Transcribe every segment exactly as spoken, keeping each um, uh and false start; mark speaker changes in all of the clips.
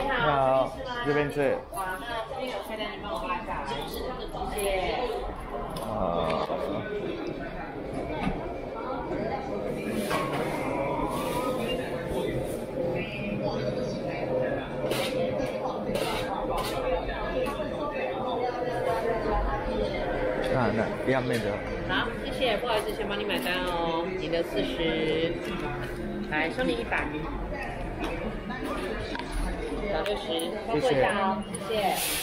Speaker 1: 你好，这边吃。好，那这边有菜单，你帮我拉下来。谢谢。啊。啊，那要面的。
Speaker 2: 好，谢谢，不好意思，先帮你买单哦，你的四十，来收你一百，找六十，
Speaker 1: 谢谢。
Speaker 2: 谢谢。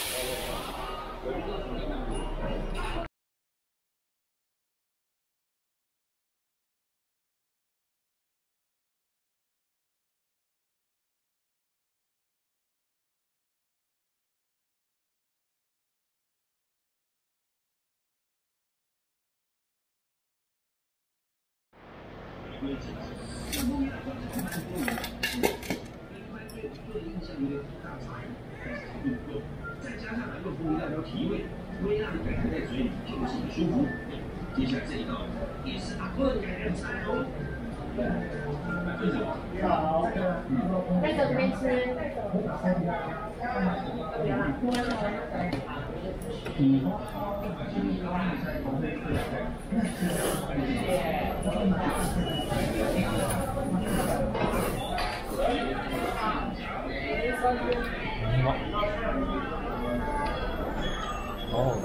Speaker 3: 再加上能够不一代表提味，微辣的感觉在嘴里就是很舒服。接下来这一道也是阿坤改良菜哦。你好，带走这边吃。嗯。
Speaker 1: 哦，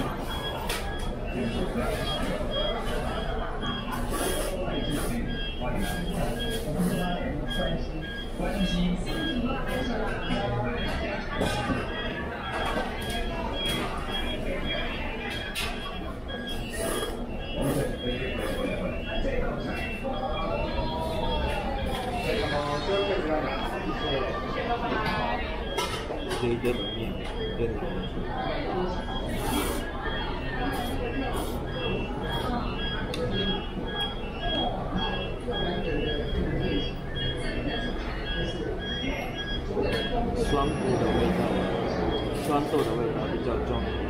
Speaker 1: 这一堆的面，一堆的东西。酸度的味道，酸度的味道比较重。